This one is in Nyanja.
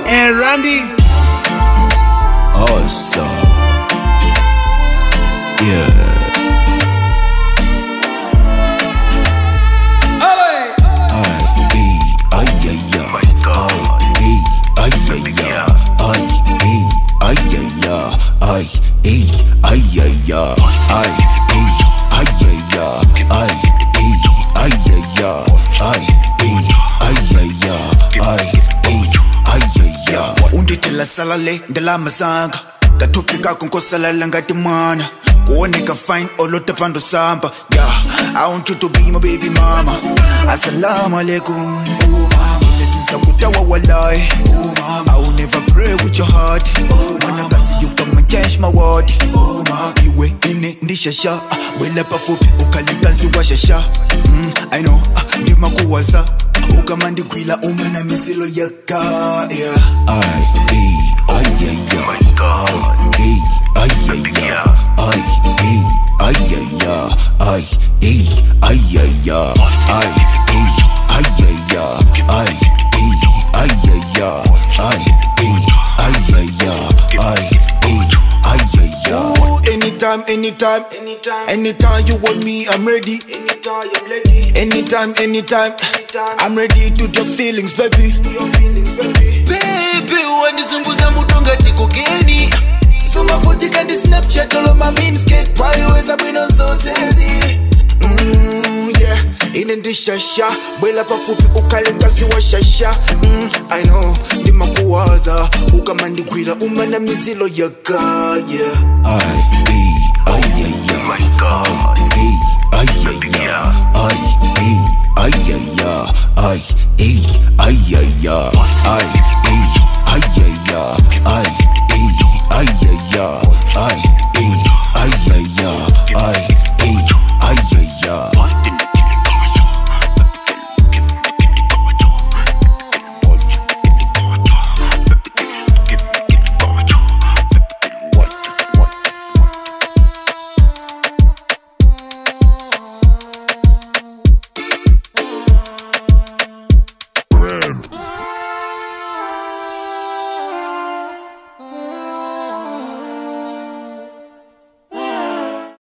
and Randy. Awesome. Yeah. Unditela salale ndela masanga ngatopika konkosalala ngatimana kuoneka fine olotepando samba. Yeah, I want you to be my baby mama. Assalamu alaikum. Oh mama, listen kutawa walai. Oh mama, I will never pray with your heart. Oh mama, kasi you come and change my world. Oh mama, iwe ine ndishasha wele pafupi ukalikazi washasha. I know ndima kuwasa ukamandi kwila umena misilo yaka. Yeah, anytime you want me, I'm ready. Anytime, I'm ready to the feelings, baby. Baby, when the zunguza mudonga tiko geni. Suma foti kandi Snapchat all of my miniskirt. Priorities have been on so sassy. Yeah, inendi shasha bwela pafupi ukalikazi wa shasha. I know, ndima kuwaza ukamandi kwila umana mizilo yaka. Yeah, ay